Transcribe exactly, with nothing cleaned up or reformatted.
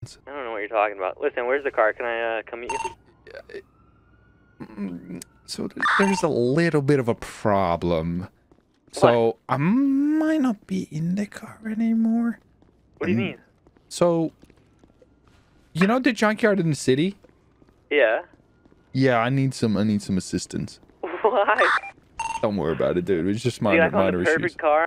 I don't know what you're talking about. Listen, where's the car? Can I uh, come meet you? So there's a little bit of a problem. So What? I might not be in the car anymore. What do you Um, mean? So, you know the junkyard in the city? Yeah. Yeah, I need some. I need some assistance. Why? Don't worry about it, dude. It's just See, minor, I found minor the perfect issues. car.